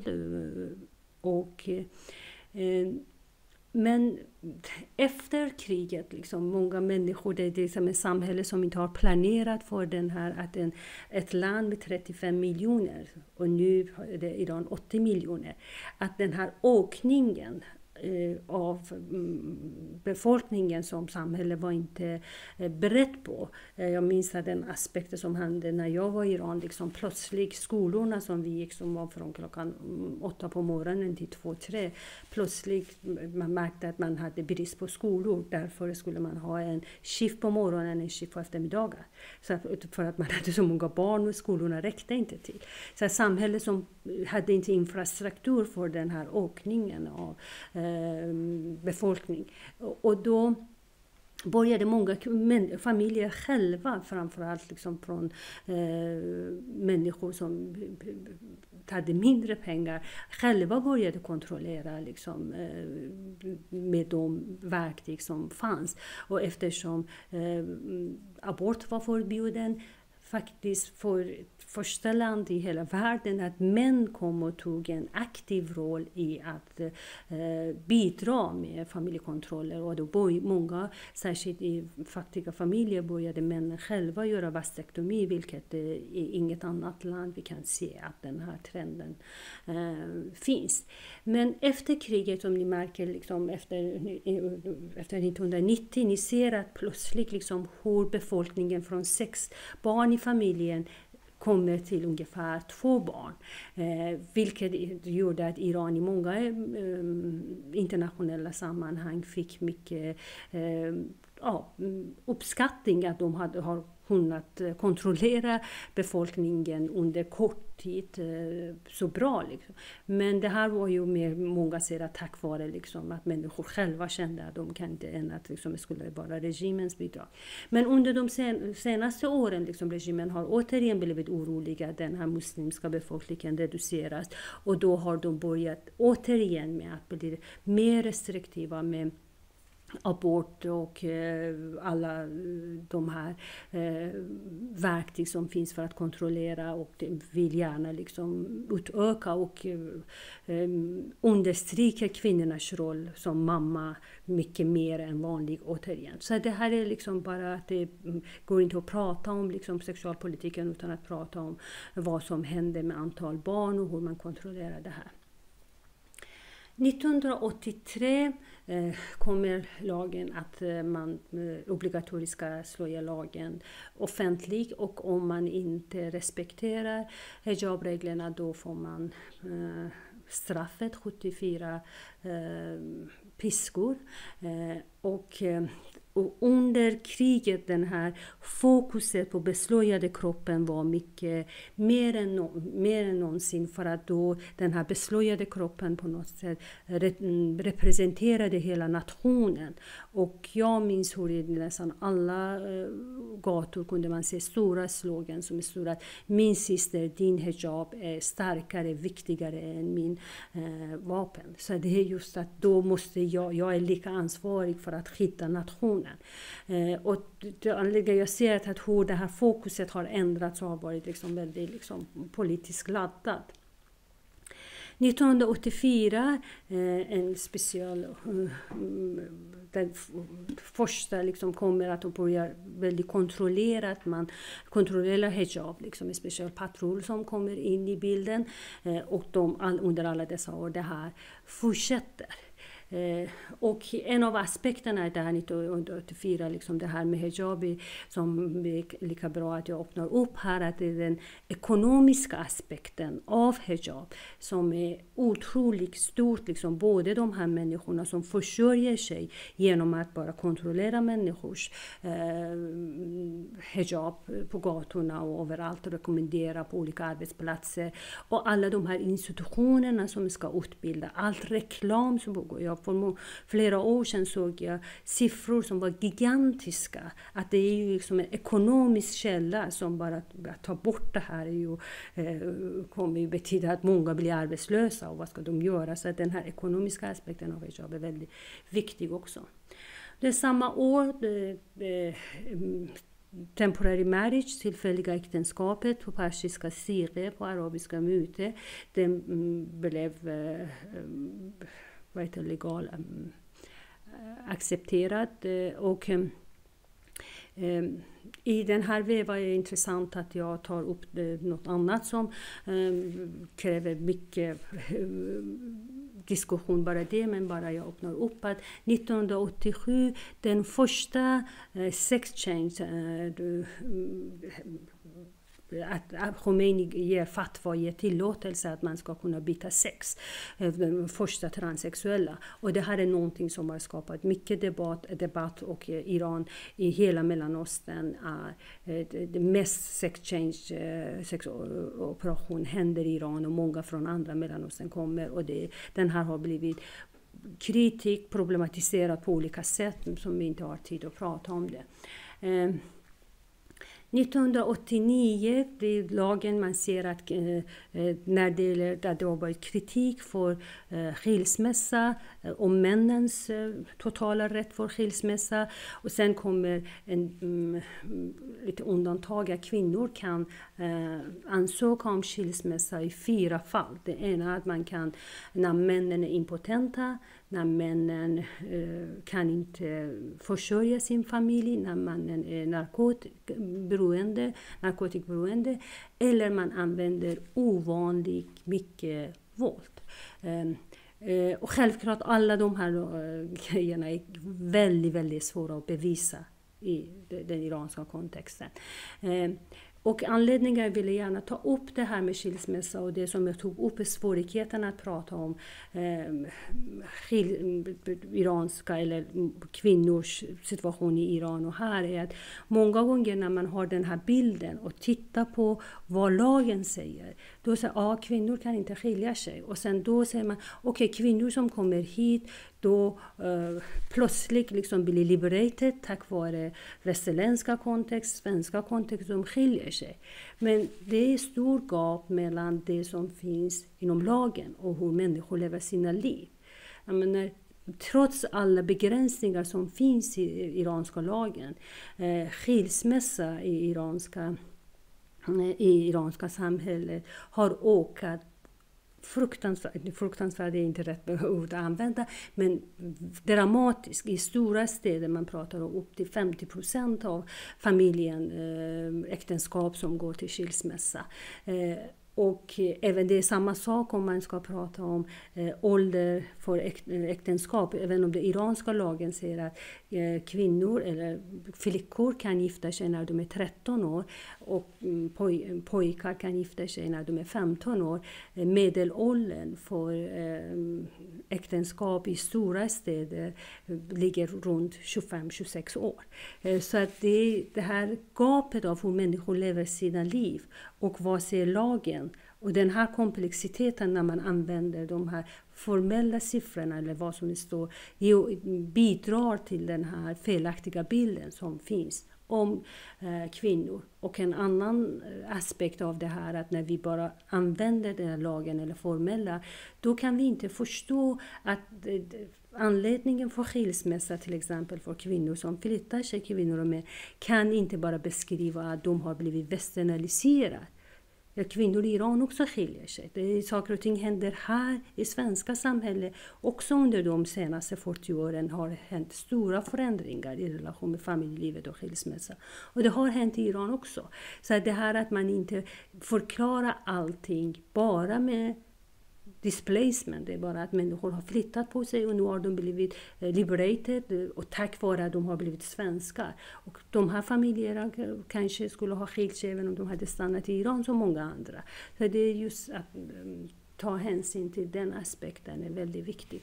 S2: men efter kriget, liksom, många människor, det är liksom ett samhälle som inte har planerat för den här, att ett land med 35 miljoner och nu är det Iran 80 miljoner, att den här ökningen av befolkningen som samhället var inte beredd på. Jag minns att den aspekten som hände när jag var i Iran, liksom plötsligt skolorna som vi gick, som var från klockan 8 på morgonen till 2-3, plötsligt man märkte att man hade brist på skolor, därför skulle man ha en skift på morgonen, en skift på eftermiddagar. Så för att man hade så många barn och skolorna räckte inte till. Så ett samhälle som hade inte infrastruktur för den här ökningen av befolkning. Och då började många familjer själva, framförallt liksom från människor som hade mindre pengar, själva började kontrollera liksom, med de verktyg som fanns. Och eftersom abort var förbjuden, faktiskt för första land i hela världen att män kom och tog en aktiv roll i att bidra med familjekontroller, och då många, särskilt i fattiga familjer, började männen själva göra vastektomi, vilket i inget annat land vi kan se att den här trenden finns. Men efter kriget, som ni märker liksom efter 1990, ni ser att plötsligt liksom hur befolkningen från 6 barn i familjen kommer till ungefär 2 barn. Vilket gjorde att Iran i många internationella sammanhang fick mycket uppskattning att de har kunnat kontrollera befolkningen under kort tid så bra. Liksom. Men det här var ju mer, många säger att tack vare liksom, att människor själva kände att de kan inte än att liksom, det skulle vara regimens bidrag. Men under de senaste åren liksom, regimen har återigen blivit oroliga att den här muslimska befolkningen reduceras, och då har de börjat återigen med att bli mer restriktiva med abort och alla de här verktyg som finns för att kontrollera, och de vill gärna liksom utöka och understryka kvinnornas roll som mamma mycket mer än vanlig återigen. Så det här är liksom bara att det går inte att prata om liksom sexualpolitiken utan att prata om vad som händer med antal barn och hur man kontrollerar det här. 1983 kommer lagen att man obligatoriskt ska slå ihjäl lagen offentlig, och om man inte respekterar hijabreglerna då får man straffet 74 piskor. Och Och under kriget, den här fokuset på beslöjade kroppen var mycket mer än någonsin, för att då den här beslöjade kroppen på något sätt representerade hela nationen. Och jag minns hur i nästan alla gator kunde man se stora slogan som stod att min syster, din hijab är starkare, viktigare än min vapen. Så det är just att då måste jag är lika ansvarig för att skydda nationen. Och jag ser att hur det här fokuset har ändrats och har varit liksom väldigt liksom politiskt laddat. 1984, en speciell, den första liksom kommer att börja väldigt kontrollerat, man kontrollerar hijab, liksom en speciell patrull som kommer in i bilden, och under alla dessa år det här fortsätter. Och en av aspekterna där 1984, liksom det här med hijab, som är lika bra att jag öppnar upp här, att det är den ekonomiska aspekten av hijab som är otroligt stort, liksom både de här människorna som försörjer sig genom att bara kontrollera människors hijab på gatorna och överallt och rekommendera på olika arbetsplatser, och alla de här institutionerna som ska utbilda, allt reklam som pågår. För flera år sedan såg jag siffror som var gigantiska. Att det är ju liksom en ekonomisk källa som bara att ta bort det här är ju, kommer ju betyda att många blir arbetslösa, och vad ska de göra? Så att den här ekonomiska aspekten av hijab är väldigt viktig också. Det är samma år, temporary marriage, tillfälliga äktenskapet på persiska sire, på arabiska mute, den blev legal accepterad, och i den här vevan är det intressant att jag tar upp något annat som kräver mycket diskussion, bara det, men bara jag öppnar upp att 1987 den första sex change att Khomeini ger fatwa, ger tillåtelse att man ska kunna byta sex, den första transsexuella. Och det här är någonting som har skapat mycket debatt, och Iran i hela Mellanöstern är det mest sexoperation händer i Iran, och många från andra Mellanöstern kommer, och den här har blivit kritik, problematiserad på olika sätt som vi inte har tid att prata om det. 1989 blir lagen, man ser att när det har varit kritik för skilsmässa och männens totala rätt för skilsmässa, och sen kommer lite undantag att kvinnor kan ansöka om skilsmässa i 4 fall. Det ena är att man kan när männen är impotenta, när männen kan inte försörja sin familj, när mannen är narkotikberoende, eller man använder ovanligt mycket våld. Och självklart alla de här grejerna är väldigt, väldigt svåra att bevisa i den iranska kontexten. Och anledningen vill jag gärna ta upp det här med skilsmässa, och det som jag tog upp är svårigheten att prata om iranska eller kvinnors situation i Iran. Och här är att många gånger när man har den här bilden och tittar på vad lagen säger, då säger kvinnor kan inte skilja sig. Och sen då säger man, kvinnor som kommer hit, då plötsligt liksom blir liberated tack vare västerländska kontext, svenska kontext, som skiljer sig. Men det är stor gap mellan det som finns inom lagen och hur människor lever sina liv. Jag menar, trots alla begränsningar som finns i iranska lagen, skilsmässa i iranska samhället har ökat fruktansvärt är inte rätt ord att använda, men dramatiskt. I stora städer man pratar om upp till 50% av familjen äktenskap som går till skilsmässa. Och även det är samma sak om man ska prata om ålder för äktenskap. Även om den iranska lagen säger att kvinnor eller flickor kan gifta sig när de är 13 år. Och pojkar kan gifta sig när de är 15 år. Medelåldern för äktenskap i stora städer ligger runt 25-26 år. Så att det här gapet av hur människor lever sina liv och vad säger lagen och den här komplexiteten när man använder de här formella siffrorna eller vad som står bidrar till den här felaktiga bilden som finns om kvinnor. Och en annan aspekt av det här att när vi bara använder den här lagen eller formella, då kan vi inte förstå att anledningen för skilsmässa till exempel för kvinnor som flyttar sig, kvinnor och män, kan inte bara beskriva att de har blivit västernaliserade. Kvinnor i Iran också skiljer sig. Det är saker och ting händer här i svenska samhället. Också under de senaste 40 åren har det hänt stora förändringar i relation med familjelivet och skilsmässa. Och det har hänt i Iran också. Så det här att man inte förklarar allting bara med displacement, det är bara att människor har flyttat på sig och nu har de blivit liberated och tack vare att de har blivit svenskar. Och de här familjerna kanske skulle ha skilt sig även om de hade stannat i Iran som många andra. Så det är just att ta hänsyn till den aspekten är väldigt viktig.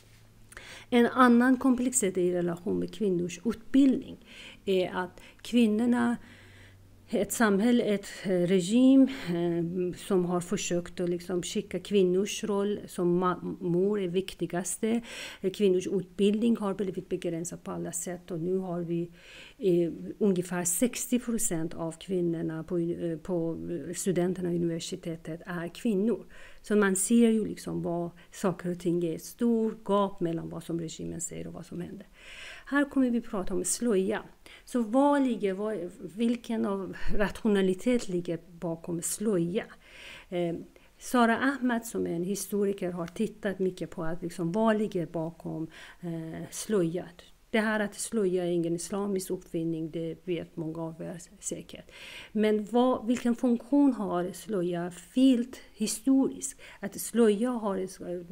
S2: En annan komplexitet i relation med kvinnors utbildning är att kvinnorna, ett samhälle, ett regim som har försökt att liksom skicka kvinnors roll som mor är viktigaste. Kvinnors utbildning har blivit begränsad på alla sätt och nu har vi ungefär 60% av kvinnorna på studenterna i universitetet är kvinnor. Så man ser ju liksom vad saker och ting är, ett stort gap mellan vad som regimen säger och vad som händer. Här kommer vi prata om slöja. Så vilken av rationalitet ligger bakom slöja? Sara Ahmed som är en historiker har tittat mycket på att liksom, vad ligger bakom slöja. Det här att slöja är ingen islamisk uppfinning, det vet många av er säkert. Men vilken funktion har slöja fyllt historiskt? Att slöja har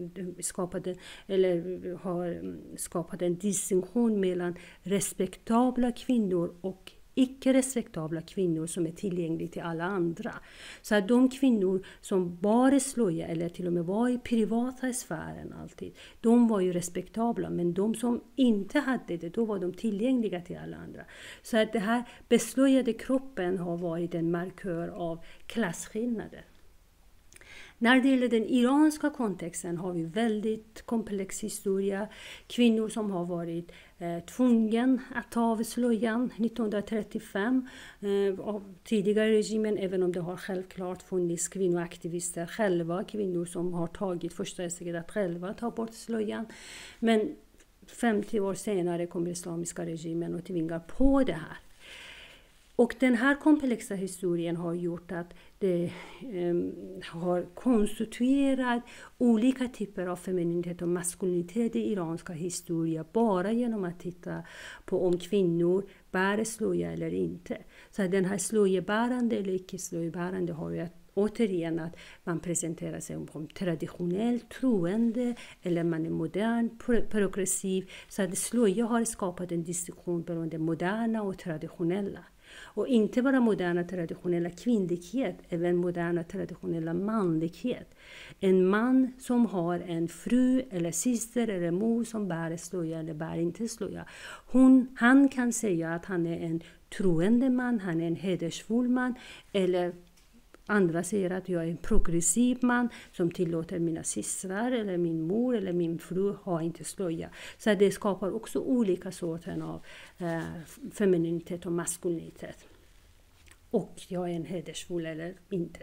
S2: skapat en distinktion mellan respektabla kvinnor och icke-respektabla kvinnor som är tillgängliga till alla andra. Så att de kvinnor som bara slöja eller till och med var i privata sfären alltid, de var ju respektabla, men de som inte hade det, då var de tillgängliga till alla andra. Så att det här beslöjade kroppen har varit en markör av klasskillnader. När det gäller den iranska kontexten har vi väldigt komplex historia. Kvinnor som har varit tvungen att ta av slöjan 1935 av tidigare regimen, även om det har självklart funnits kvinnoaktivister själva, kvinnor som har tagit första steget att själva ta bort slöjan. Men 50 år senare kommer islamiska regimen och tvingar på det här. Och den här komplexa historien har gjort att det har konstituerat olika typer av femininitet och maskulinitet i iranska historia bara genom att titta på om kvinnor bär slöja eller inte. Så den här slöjebärande eller icke-slöjebärande har ju återigen att man presenterar sig som traditionellt troende eller man är modern, progressiv. Så att slöja har skapat en distinktion mellan det moderna och traditionella. Och inte bara moderna traditionella kvinnlighet, även moderna traditionella manlighet. En man som har en fru eller syster eller mor som bär slöja eller bär inte slöja. Han kan säga att han är en troende man, han är en hedersfull man, eller andra säger att jag är en progressiv man som tillåter mina systrar eller min mor eller min fru ha inte slöja. Så det skapar också olika sorter av femininitet och maskulinitet. Och jag är en hedersfull eller inte.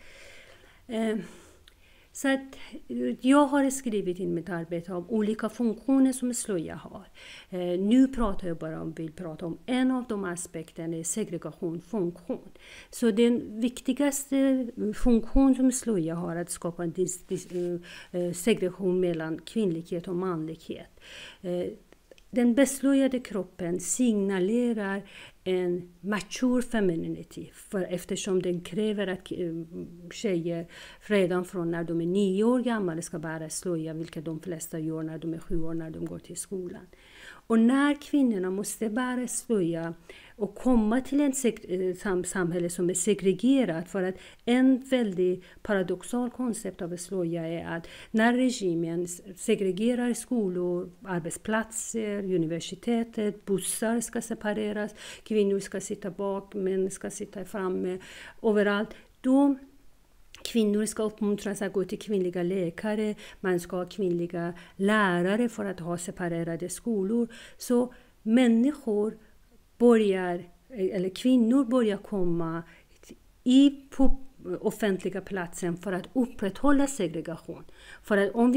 S2: Så att jag har skrivit in mitt arbete om olika funktioner som slöja har. Nu pratar jag bara vill prata om en av de aspekterna är segregationsfunktion. Så den viktigaste funktion som slöja har är att skapa en segregation mellan kvinnlighet och manlighet. Den beslöjade kroppen signalerar en mature femininity. För eftersom den kräver att tjejer redan från när de är 9 år gamla ska bära slöja, vilket de flesta gör när de är 7 år när de går till skolan. Och när kvinnorna måste bära slöja och komma till en samhälle som är segregerat, för att en väldigt paradoxal koncept av slöja är att när regimen segregerar skolor, arbetsplatser, universitetet, bussar ska separeras, kvinnor ska sitta bak, män ska sitta framme, överallt, då kvinnor ska uppmuntras att gå till kvinnliga läkare, man ska ha kvinnliga lärare för att ha separerade skolor. Så kvinnor börjar komma på offentliga platsen för att upprätthålla segregation. För att om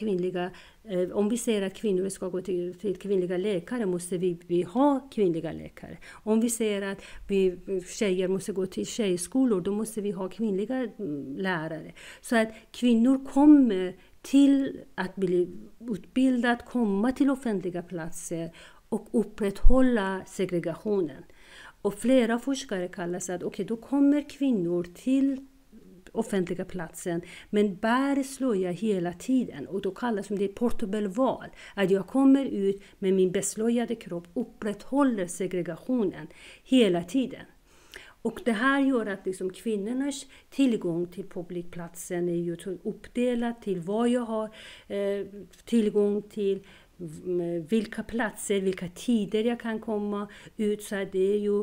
S2: vi säger att kvinnor ska gå till kvinnliga läkare, måste vi ha kvinnliga läkare. Om vi säger att tjejer måste gå till tjejskolor, då måste vi ha kvinnliga lärare. Så att kvinnor kommer till att bli utbildade, att komma till offentliga platser och upprätthålla segregationen. Och flera forskare kallar att då kommer kvinnor till offentliga platsen men bär slöja hela tiden. Och då kallas det portable val. Att jag kommer ut med min beslöjade kropp, upprätthåller segregationen hela tiden. Och det här gör att kvinnornas tillgång till publikplatsen är ju uppdelad till vad jag har tillgång till, vilka platser, vilka tider jag kan komma ut. Så det är ju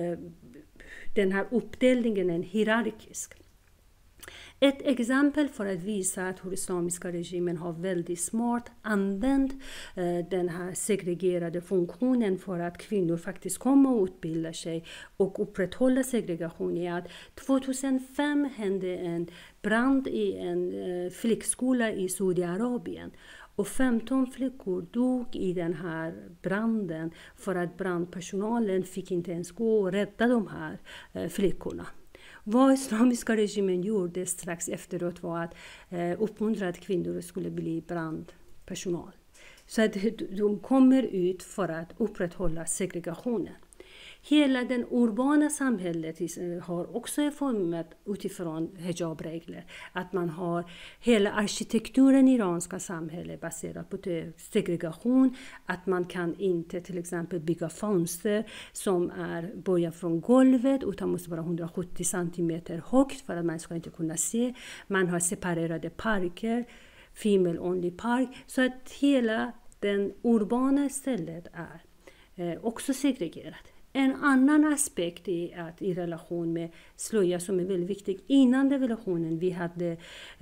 S2: den här uppdelningen är hierarkisk. Ett exempel för att visa att hur islamiska regimen har väldigt smart använt den här segregerade funktionen för att kvinnor faktiskt kommer och utbilda sig och upprätthålla segregation är att 2005 hände en brand i en flickskola i Saudiarabien. Och 15 flickor dog i den här branden för att brandpersonalen fick inte ens gå och rädda de här flickorna. Vad islamiska regimen gjorde strax efteråt var att uppmuntra att kvinnor skulle bli brandpersonal. Så att de kommer ut för att upprätthålla segregationen. Hela det urbana samhället har också format utifrån hijabregler. Att man har hela arkitekturen i iranska samhället baserat på segregation. Att man kan inte till exempel bygga fönster som börjar från golvet utan måste vara 170 centimeter högt för att man ska inte kunna se. Man har separerade parker, female only park. Så att hela den urbana stället är också segregerat. En annan aspekt är att i relation med slöja som är väldigt viktig. Innan revolutionen vi hade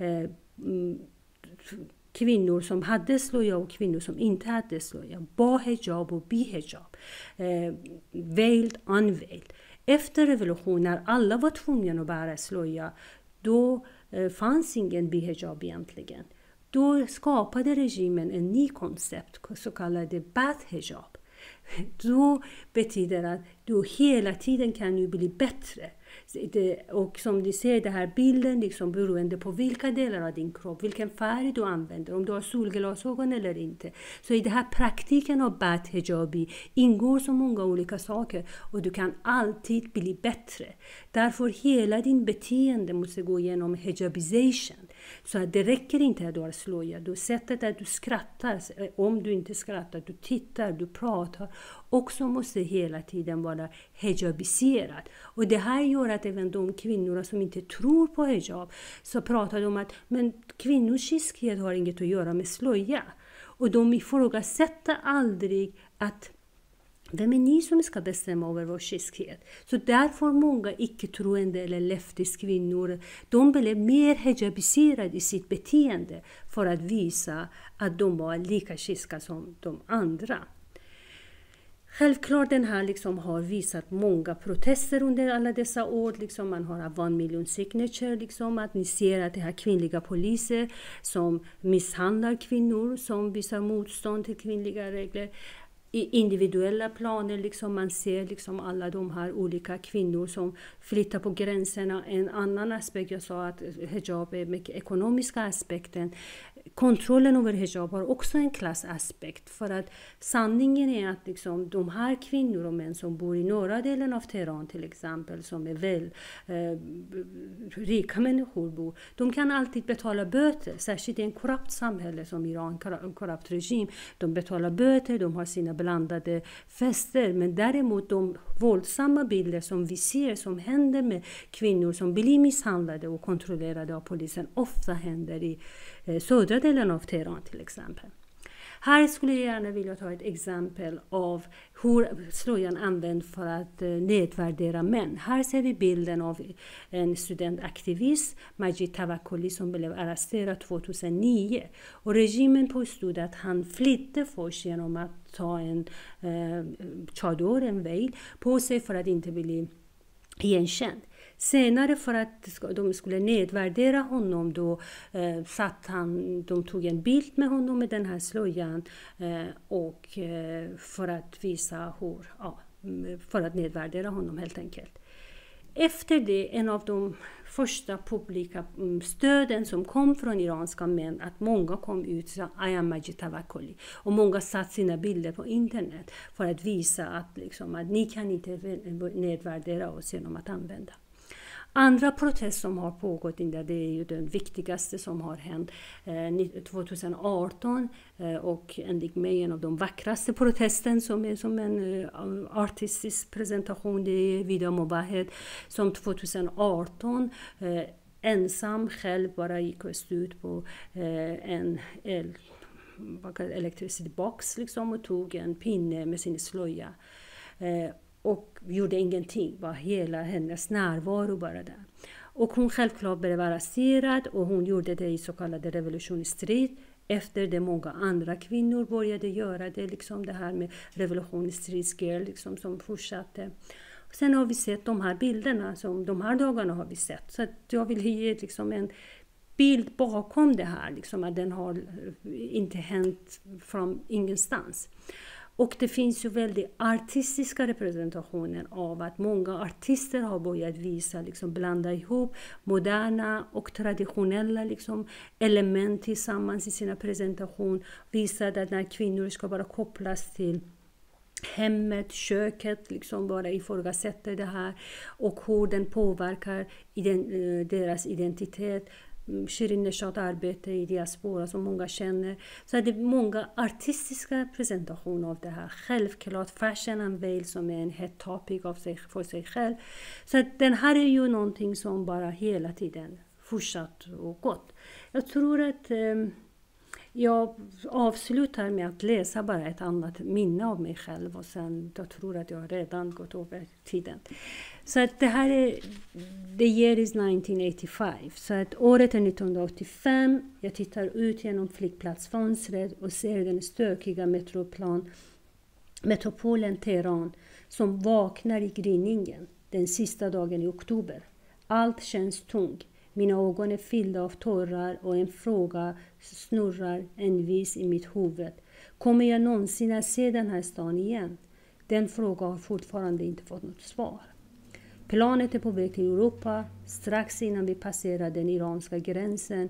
S2: kvinnor som hade slöja och kvinnor som inte hade slöja. Ba-hijab och bi-hijab. Veiled, unveiled. Efter revolutionen när alla var tvungna att bära slöja, då fanns ingen bi-hijab egentligen. Då skapade regimen en ny koncept, så kallad bath-hijab. Då betyder att du hela tiden kan ju bli bättre. Och som du ser den här bilden, beroende på vilka delar av din kropp, vilken färg du använder, om du har solglasögon eller inte. Så i den här praktiken av bath hijabi ingår så många olika saker och du kan alltid bli bättre. Därför hela din beteende måste gå igenom hijabization. Så att det räcker inte att du har slöja. Du sättet att du skrattar, om du inte skrattar, du tittar, du pratar. Också måste hela tiden vara hijabiserad. Och det här gör att även de kvinnor som inte tror på hijab så pratar de om att men kvinnors kyskhet har inget att göra med slöja. Och de ifrågasätter aldrig att vem är ni som ska bestämma över vår kyskhet? Så därför många icke-troende eller leftiska kvinnor, de blev mer hijabiserade i sitt beteende för att visa att de var lika kyska som de andra. Självklart den här har visat många protester under alla dessa år. Man har 1 million signature. Att ni ser att det här kvinnliga poliser som misshandlar kvinnor, som visar motstånd till kvinnliga regler. I individuella planer, man ser alla de här olika kvinnor som flyttar på gränserna. En annan aspekt, jag sa att hijab är mycket ekonomiska aspekten. kontrollen över hijab har också en klassaspekt. För att sanningen är att liksom, de här kvinnor och män som bor i norra delen av Teheran till exempel, som är väl rika människor bor, de kan alltid betala böter. Särskilt i en korrupt samhälle som Iran, en korrupt regim. De betalar böter, de har sina blandade fester. Men däremot de våldsamma bilder som vi ser som händer med kvinnor som blir misshandlade och kontrollerade av polisen ofta händer i södra delen av Teheran till exempel. Här skulle jag gärna vilja ta ett exempel av hur slöjan används för att nedvärdera män. Här ser vi bilden av en studentaktivist, Majid Tawakkoli, som blev arresterad 2009. Och regimen påstod att han flydde först genom att ta en chador, en veil, på sig för att inte bli igenkänd. Senare för att de skulle nedvärdera honom då de tog en bild med honom med den här slöjan och för att visa för att nedvärdera honom helt enkelt. Efter det, en av de första publika stöden som kom från iranska män, att många kom ut och sa I am Majid Tawakkoli. Och många satt sina bilder på internet för att visa att ni kan inte nedvärdera oss genom att använda. Andra protester som har pågått, det är ju den viktigaste som har hänt 2018 och enligt mig en av de vackraste protesten som är som en artistisk presentation, det är Vida Movahed som 2018 ensam själv bara gick och stod ut på en electricity box och tog en pinne med sin slöja. Och gjorde ingenting, var hela hennes närvaro bara där. Och hon självklart blev arresterad och hon gjorde det i så kallade revolutionsstrid. Efter det många andra kvinnor började göra det, det här med revolutionsstridsgirl som fortsatte. Och sen har vi sett de här bilderna, som de här dagarna har vi sett. Så att jag vill ge en bild bakom det här, att den har inte hänt från ingenstans. Och det finns ju väldigt artistiska representationer av att många artister har börjat visa, blanda ihop moderna och traditionella element tillsammans i sina presentation. Visar att när kvinnor ska bara kopplas till hemmet, köket, bara ifrågasätter det här och hur den påverkar deras identitet. Shirin Neshat arbete i diaspora som många känner. Så det är många artistiska presentationer av det här. Självklart Fashion Unveil som är en hett topic för sig själv. Så den här är ju någonting som bara hela tiden fortsatt och gått. Jag tror att jag avslutar med att läsa bara ett annat minne av mig själv och sen jag tror att jag redan gått över tiden. Så att det här är the year is 1985. Så att året är 1985. Jag tittar ut genom flygplatsfönstret och ser den stökiga metropolen Teheran som vaknar i gryningen den sista dagen i oktober. Allt känns tungt. Mina ögon är fyllda av tårar och en fråga snurrar envis i mitt huvud. Kommer jag någonsin att se den här stan igen? Den frågan har fortfarande inte fått något svar. Planet är på väg till Europa. Strax innan vi passerar den iranska gränsen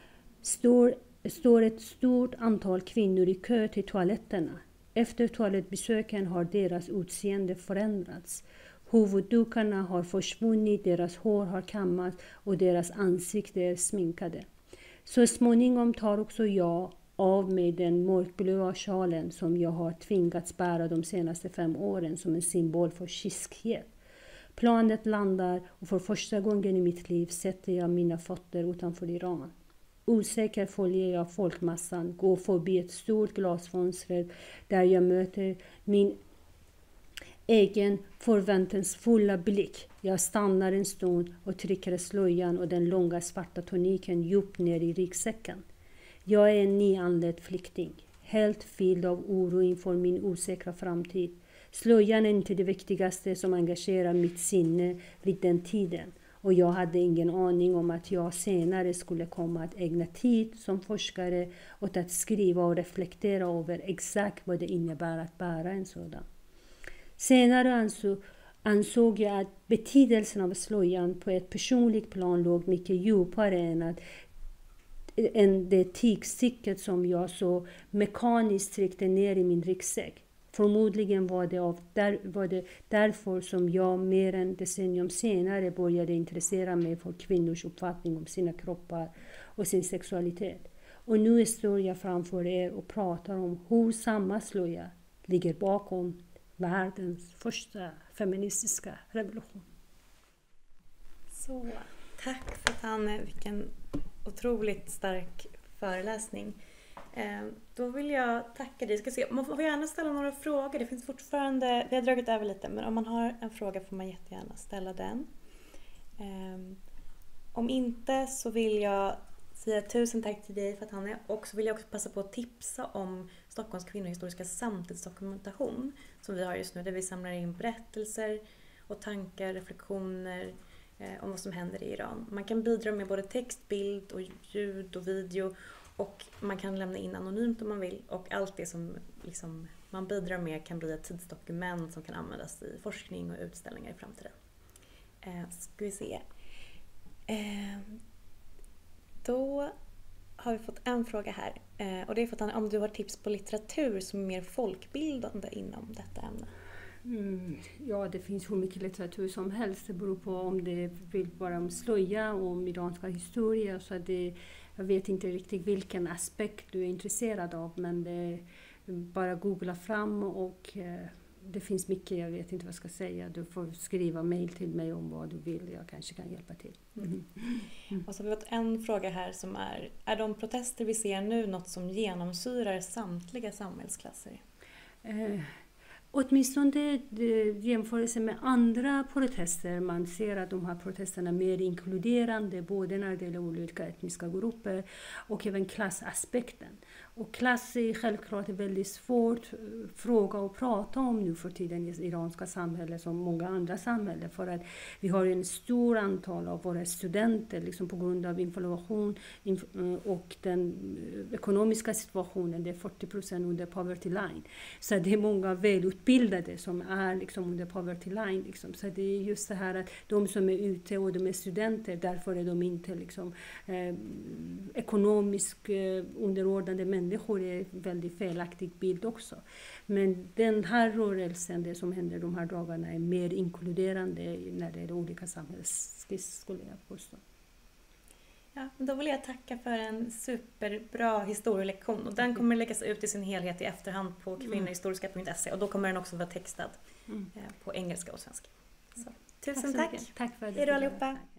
S2: står ett stort antal kvinnor i kö till toaletterna. Efter toalettbesöken har deras utseende förändrats. Huvuddukarna har försvunnit, deras hår har kammats och deras ansikte är sminkade. Så småningom tar också jag av mig den mörkblåa sjalen som jag har tvingats bära de senaste 5 åren som en symbol för kyskhet. Planet landar och för första gången i mitt liv sätter jag mina fötter utanför Iran. Osäker följer jag folkmassan, går förbi ett stort glasfönster där jag möter min egen förväntansfulla blick. Jag stannar en stund och trycker slöjan och den långa svarta tuniken djupt ner i ryggsäcken. Jag är en nyanländ flykting, helt fylld av oro inför min osäkra framtid. Slöjan är inte det viktigaste som engagerar mitt sinne vid den tiden. Och jag hade ingen aning om att jag senare skulle komma att ägna tid som forskare åt att skriva och reflektera över exakt vad det innebär att bära en sådan. Senare ansåg jag att betydelsen av slöjan på ett personligt plan låg mycket djupare än att än det tygstycket som jag så mekaniskt tryckte ner i min ryggsäck. Förmodligen var det därför som jag mer än decennium senare började intressera mig för kvinnors uppfattning om sina kroppar och sin sexualitet. Och nu står jag framför er och pratar om hur samma slöja ligger bakom världens första feministiska revolution.
S1: Så, tack Fataneh, vilken otroligt stark föreläsning. Då vill jag tacka dig. Ska se. Man får gärna ställa några frågor. Det finns fortfarande, vi har dragit över lite, men om man har en fråga får man jättegärna ställa den. Om inte så vill jag säga tusen tack till dig Fataneh, och så vill jag också passa på att tipsa om Stockholms kvinnohistoriska samtidsdokumentation som vi har just nu, där vi samlar in berättelser och tankar, reflektioner om vad som händer i Iran. Man kan bidra med både text, bild och ljud och video, och man kan lämna in anonymt om man vill, och allt det som liksom man bidrar med kan bli ett tidsdokument som kan användas i forskning och utställningar i framtiden. Ska vi se. Då har vi fått en fråga här, och det är för att om du har tips på litteratur som är mer folkbildande inom detta ämne.
S2: Ja, det finns hur mycket litteratur som helst. Det beror på om det vill vara om slöja och om iranska historia. Så jag vet inte riktigt vilken aspekt du är intresserad av, men det bara googla fram, och det finns mycket, jag vet inte vad jag ska säga. Du får skriva mejl till mig om vad du vill, jag kanske kan hjälpa till.
S1: Och så har vi fått en fråga här som är de protester vi ser nu något som genomsyrar samtliga samhällsklasser?
S2: Åtminstone jämförelse med andra protester, man ser att de här protesterna är mer inkluderande, både när det gäller olika etniska grupper och även klassaspekten. Och klass är självklart en väldigt svårt fråga att prata om nu för tiden i iranska samhället som många andra samhällen, för att vi har en stor antal av våra studenter liksom på grund av inflation och den ekonomiska situationen, det är 40% under poverty line. Så det är många välutbildade som är liksom under poverty line. Liksom. Så det är just det här att de som är ute och de är studenter, därför är de inte liksom, ekonomiskt underordnade människor, är en väldigt felaktig bild också. Men den här rörelsen, det som händer de här dagarna, är mer inkluderande när det är olika samhällsskiss, skulle jag påstå.
S1: Ja, då vill jag tacka för en superbra historielektion, och den kommer läggas ut i sin helhet i efterhand på kvinnohistoriska.se, och då kommer den också vara textad på engelska och svenska. Så, tusen tack!
S2: Tack för det.
S1: Hej då allihopa!